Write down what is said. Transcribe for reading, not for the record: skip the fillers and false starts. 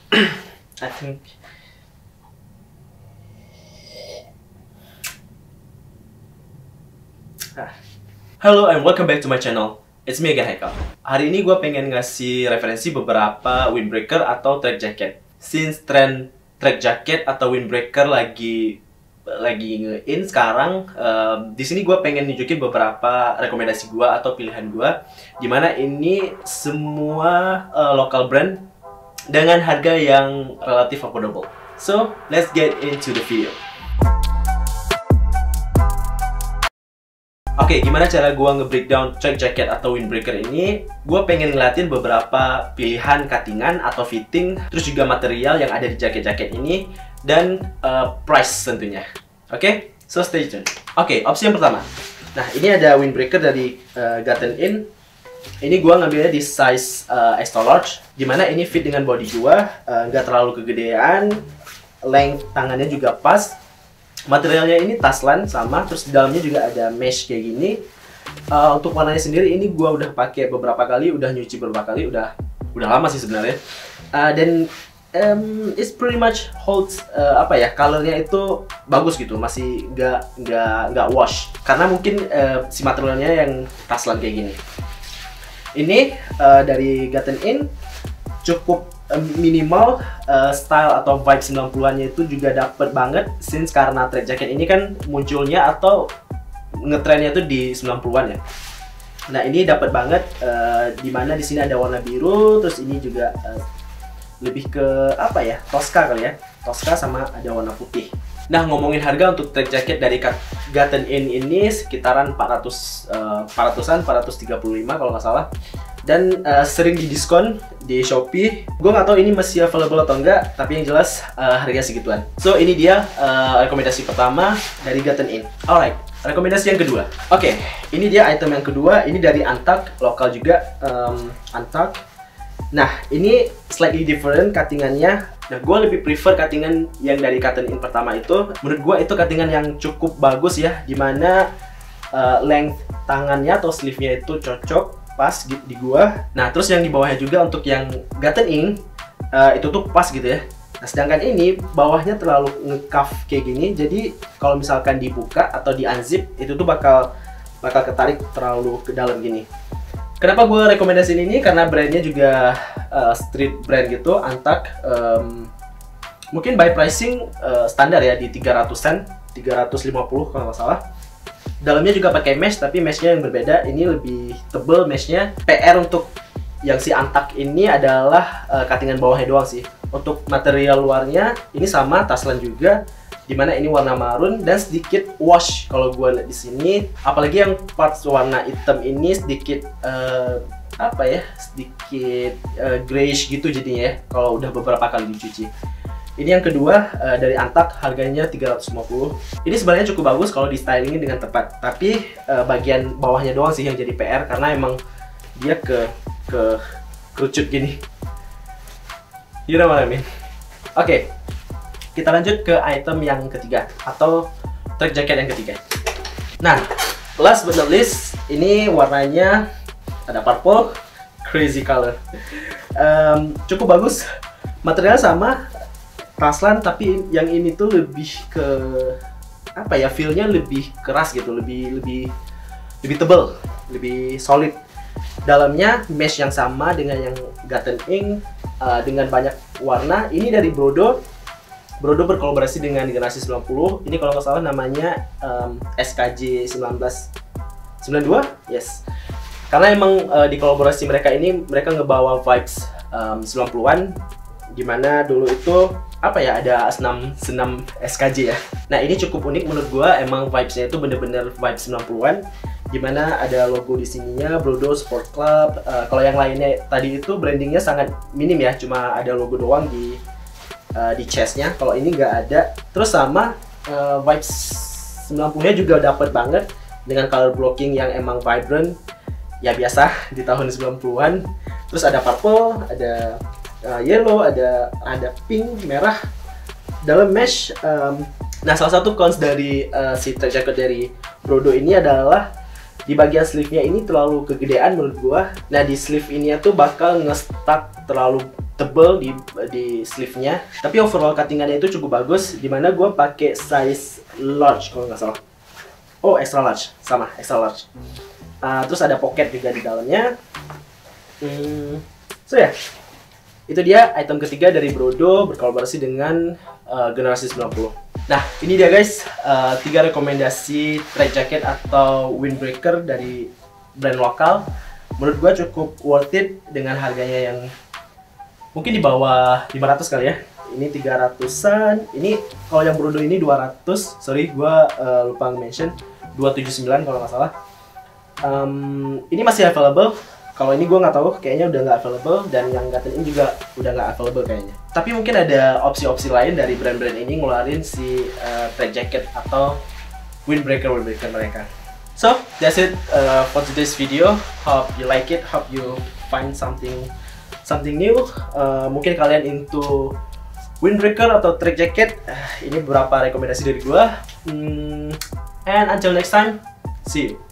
I think. Hello and welcome back to my channel. It's me again, Haikal. Hari ini gue pengen ngasih referensi beberapa windbreaker atau track jacket. Since trend track jacket atau windbreaker lagi nge-in sekarang, di sini gue pengen nunjukin beberapa rekomendasi gue atau pilihan gue, dimana ini semua local brand dengan harga yang relatif affordable. So let's get into the video. Oke, gimana cara gue nge-breakdown track jacket atau windbreaker ini? Gue pengen ngeliatin beberapa pilihan cuttingan atau fitting, terus juga material yang ada di jaket-jaket ini, dan price tentunya. Oke, so stay tuned. Oke, opsi yang pertama. Nah, ini ada windbreaker dari Gotten In. Ini gue ngambilnya di size extra large, dimana ini fit dengan body gue, nggak terlalu kegedean, length tangannya juga pas. Materialnya ini taslan sama, terus di dalamnya juga ada mesh kayak gini. Untuk warnanya sendiri ini gua udah pakai beberapa kali, udah nyuci beberapa kali, udah lama sih sebenarnya. Dan it's pretty much holds colornya itu bagus gitu, masih nggak wash. Karena mungkin si materialnya yang taslan kayak gini. Ini dari Gotten In, cukup minimal, style atau vibe 90-annya itu juga dapet banget, since karena track jacket ini kan munculnya atau ngetrennya tuh di 90-an ya. Nah, ini dapet banget, dimana di sini ada warna biru, terus ini juga lebih ke apa ya, Tosca kali ya, Tosca sama ada warna putih. Nah, ngomongin harga untuk track jacket dari Gotten In ini sekitaran 435 kalau nggak salah. Dan sering didiskon di Shopee. Gue nggak tahu ini masih available atau enggak, tapi yang jelas harga segituan. So ini dia rekomendasi pertama dari Gotten In. Alright, rekomendasi yang kedua. Oke, ini dia item yang kedua. Ini dari Antak, lokal juga, Antak. Nah, ini slightly different cuttingannya. Nah, gue lebih prefer cuttingan yang dari Gotten In pertama itu. Menurut gue itu cuttingan yang cukup bagus ya, dimana length tangannya atau sleeve-nya itu cocok pas di gua. Nah, terus yang di bawahnya juga untuk yang Gotten In itu tuh pas gitu ya. Nah, sedangkan ini bawahnya terlalu nge-cuff kayak gini, jadi kalau misalkan dibuka atau di unzip itu tuh bakal ketarik terlalu ke dalam gini. Kenapa gue rekomendasiin ini? Karena brandnya juga street brand gitu, Antak. Mungkin by pricing standar ya, di 300-an, 350 kalau nggak salah. Dalamnya juga pakai mesh, tapi meshnya yang berbeda. Ini lebih tebel meshnya. PR untuk yang si Antak ini adalah cuttingan bawahnya doang sih. Untuk material luarnya ini sama, taslan juga, dimana ini warna marun dan sedikit wash kalau gue lihat di sini. Apalagi yang parts warna hitam ini sedikit sedikit grayish gitu jadinya ya, kalau udah beberapa kali dicuci. Ini yang kedua dari Antak, harganya 350. Ini sebenarnya cukup bagus kalau di stylingin dengan tepat, tapi bagian bawahnya doang sih yang jadi PR, karena emang dia ke kerucut gini. You know what I mean? Oke, kita lanjut ke item yang ketiga atau track jacket yang ketiga. Nah, last but not least, ini warnanya ada purple, crazy color. Cukup bagus, material sama, taslan, tapi yang ini tuh lebih ke apa ya, feel-nya lebih keras gitu, lebih tebal, lebih solid. Dalamnya mesh yang sama dengan yang Gotten In, dengan banyak warna. Ini dari Brodo berkolaborasi dengan generasi 90. Ini kalau nggak salah namanya SKJ 1992, yes. Karena emang di kolaborasi mereka ini, mereka ngebawa vibes 90-an, dimana dulu itu ada senam SKJ ya. Nah, ini cukup unik menurut gua, emang vibes-nya itu bener-bener vibes 90-an, dimana ada logo di sininya Brodo Sport Club. Kalau yang lainnya tadi itu brandingnya sangat minim ya, cuma ada logo doang di chestnya. Kalau ini nggak ada. Terus sama vibes 90-nya juga dapet banget dengan color blocking yang emang vibrant ya, biasa di tahun 90-an. Terus ada purple, ada yellow, ada pink, merah, dalam mesh. Nah, salah satu cons dari si track jacket dari Brodo ini adalah di bagian sleeve-nya ini terlalu kegedean menurut gua. Nah, di sleeve ini tuh bakal nge-stuck terlalu tebel di sleeve-nya, tapi overall cuttingannya itu cukup bagus, dimana gue pakai size large kalau nggak salah. Oh, extra large, sama extra large. Terus ada pocket juga di dalamnya. So ya, itu dia item ketiga dari Brodo berkolaborasi dengan generasi 90. Nah, ini dia guys, 3 rekomendasi trek jacket atau windbreaker dari brand lokal. Menurut gue cukup worth it dengan harganya yang mungkin di bawah 500 kali ya. Ini 300-an. Ini kalau yang Brodo ini 200. Sorry, gue lupa mention 279 kalau nggak salah. Ini masih available. Kalau ini gue nggak tahu, kayaknya udah nggak available. Dan yang Gaten ini juga udah nggak available kayaknya. Tapi mungkin ada opsi-opsi lain dari brand-brand ini ngeluarin si trek jacket atau windbreaker mereka. So that's it for today's video. Hope you like it. Hope you find something new. Mungkin kalian into windbreaker atau trek jacket. Ini beberapa rekomendasi dari gua. And until next time, see you.